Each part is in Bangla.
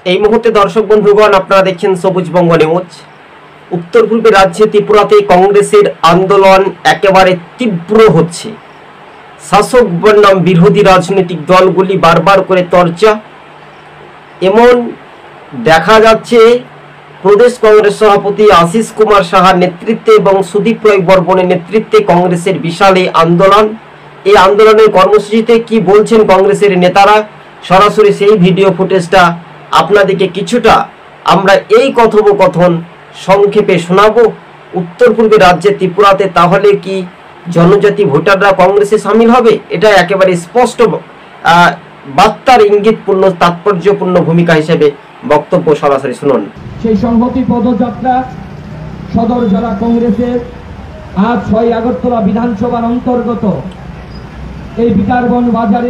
এই মুহূর্তে দর্শক বন্ধুগণ আপনারা দেখছেন সবুজবঙ্গ নিউজ। উত্তর পূর্বে রাজ্যে ত্রিপুরাতে কংগ্রেসের আন্দোলন একেবারে তীব্র হচ্ছে। শাসক বনাম বিরোধী রাজনৈতিক দলগুলি বারবার করে চর্চা। এমন দেখা যাচ্ছে প্রদেশ কংগ্রেস সভাপতি আশিস কুমার সাহার নেতৃত্বে এবং সুদীপ রায় বর্মনের নেতৃত্বে কংগ্রেসের বিশাল এই আন্দোলন। এই আন্দোলনের কর্মসূচিতে কি বলছেন কংগ্রেসের নেতারা, সরাসরি সেই ভিডিও ফুটেজটা আপনাদেরকে কিছুটা আমরা এই কথোপকথন সংক্ষেপে শোনাবো। উত্তর পূর্বে রাজ্যে ত্রিপুরাতে তাহলে কি জনজাতি ভোটাররা কংগ্রেসে সামিল হবে? এটা একেবারে স্পষ্ট বার্তার ইঙ্গিতপূর্ণ তাৎপর্যপূর্ণ ভূমিকা হিসেবে বক্তব্য সরাসরি শুনুন। সেই সংহতি পদযাত্রা সদর জেলা কংগ্রেসের আজ 6 আগরতলা বিধানসভার অন্তর্গত এই বিকারবন বাজারে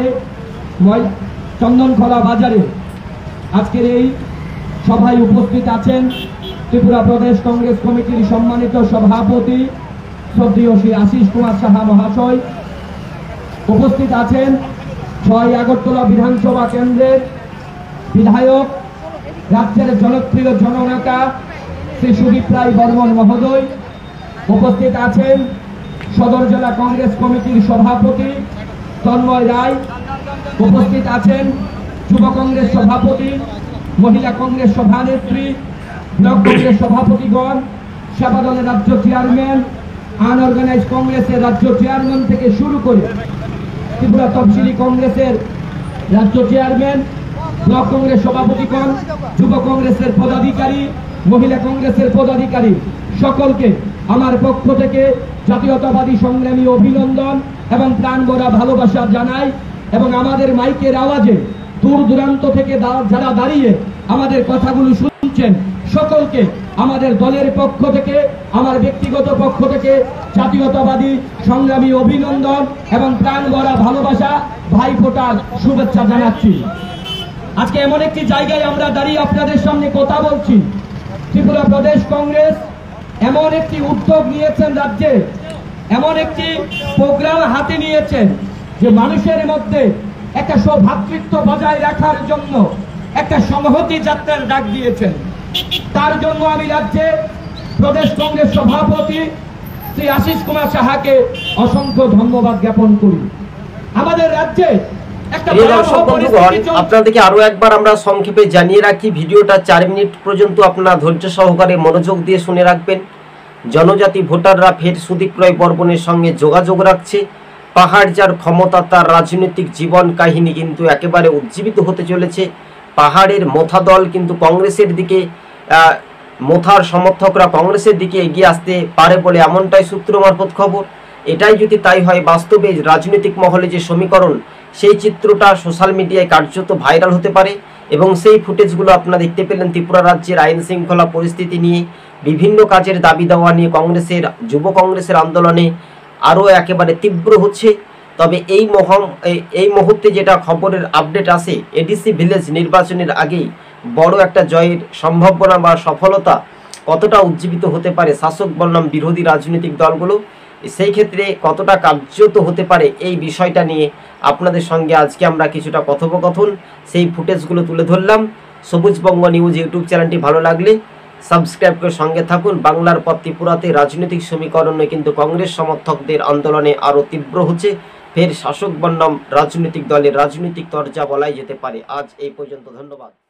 চন্দনখোলা বাজারে আজকের এই সভায় উপস্থিত আছেন ত্রিপুরা প্রদেশ কংগ্রেস কমিটির সম্মানিত সভাপতি শ্রদ্ধেয় শ্রী আশিস কুমার সাহা মহাশয়। উপস্থিত আছেন 6 আগরতলা বিধানসভা কেন্দ্রের বিধায়ক, রাজ্যের জনপ্রিয় জননেতা শ্রী সুদীপ রায় বর্মন মহোদয়। উপস্থিত আছেন সদর জেলা কংগ্রেস কমিটির সভাপতি তন্ময় রায়। উপস্থিত আছেন যুব কংগ্রেস সভাপতি, মহিলা কংগ্রেস সভানেত্রী, ব্লক কংগ্রেস সভাপতিগণ, সেবা দলের রাজ্য চেয়ারম্যান, আনঅর্গানাইজ কংগ্রেসের রাজ্য চেয়ারম্যান থেকে শুরু করে ত্রিপুরা তফসিলি কংগ্রেসের রাজ্য চেয়ারম্যান, ব্লক কংগ্রেস সভাপতিগণ, যুব কংগ্রেসের পদাধিকারী, মহিলা কংগ্রেসের পদাধিকারী সকলকে আমার পক্ষ থেকে জাতীয়তাবাদী সংগ্রামী অভিনন্দন এবং প্রাণ ভরা ভালোবাসা জানাই। এবং আমাদের মাইকের আওয়াজে দূর দূরান্ত থেকে যারা দাঁড়িয়ে আমাদের কথাগুলো শুনছেন সকলকে আমাদের দলের পক্ষ থেকে, আমার ব্যক্তিগত পক্ষ থেকে জাতীয়তাবাদী সংগ্রামী অভিনন্দন এবং প্রাণ ভরা ভালোবাসা, ভাইফোঁটার শুভেচ্ছা জানাচ্ছি। আজকে এমন একটি জায়গায় আমরা দাঁড়িয়ে আপনাদের সামনে কথা বলছি। ত্রিপুরা প্রদেশ কংগ্রেস এমন একটি উদ্যোগ নিয়েছেন, রাজ্যে এমন একটি প্রোগ্রাম হাতে নিয়েছেন যে মানুষের মধ্যে একটা সৌভ্রাতৃত্ব বজায় রাখার জন্য একটা সংহতি যাত্রার ডাক দিয়েছেন। তার জন্য আমি রাজ্যে প্রদেশ কংগ্রেস সভাপতি শ্রী আশিস কুমার সাহাকে অসংখ্য ধন্যবাদ জ্ঞাপন করি। আমাদের রাজ্যে আপনাদেরকে আরো একবার আমরা সংক্ষেপে জানিয়ে রাখি, ভিডিওটা 4 মিনিট পর্যন্ত আপনারা ধৈর্য সহকারে মনোযোগ দিয়ে শুনে রাখবেন। জনজাতি ভোটাররা ফের সুদীপ রায় বর্মনের সঙ্গে যোগাযোগ রাখছে। পাহাড় যার ক্ষমতা, তার রাজনৈতিক জীবন কাহিনী কিন্তু একেবারে উজ্জীবিত হতে চলেছে। পাহাড়ের মোথা দল কিন্তু কংগ্রেসের দিকে, মোথার সমর্থকরা কংগ্রেসের দিকে এগিয়ে আসতে পারে বলে এমনটাই সূত্র মারফত খবর। এটাই যদি তাই হয়, বাস্তবে রাজনৈতিক মহলে যে সমীকরণ, সেই চিত্রটা সোশ্যাল মিডিয়ায় কার্যত ভাইরাল হতে পারে। এবং সেই ফুটেজগুলো আপনারা দেখতে পেলেন ত্রিপুরা রাজ্যের আইন শৃঙ্খলা পরিস্থিতি নিয়ে, বিভিন্ন কাজের দাবি দেওয়া নিয়ে কংগ্রেসের যুব কংগ্রেসের আন্দোলনে আরও একেবারে তীব্র হচ্ছে। তবে এই মুহূর্তে যেটা খবরের আপডেট আসে, এডিসি ভিলেজ নির্বাচনের আগেই বড় একটা জয়ের সম্ভাবনা বা সফলতা কতটা উজ্জীবিত হতে পারে শাসক বনাম বিরোধী রাজনৈতিক দলগুলো, সেই ক্ষেত্রে কতটা কার্যত হতে পারে, এই বিষয়টা নিয়ে আপনাদের সঙ্গে আজকে আমরা কিছুটা কথোপকথন, সেই ফুটেজগুলো তুলে ধরলাম। সবুজবঙ্গ নিউজ ইউটিউব চ্যানেলটি ভালো লাগলে সাবস্ক্রাইব করে সঙ্গে থাকুন। বাংলার পর ত্রিপুরাতে রাজনৈতিক সমীকরণে কিন্তু কংগ্রেস সমর্থকদের আন্দোলনে আরও তীব্র হচ্ছে। ফের শাসক বনাম রাজনৈতিক দলের রাজনৈতিক তরজা বলাই যেতে পারে। আজ এই পর্যন্ত, ধন্যবাদ।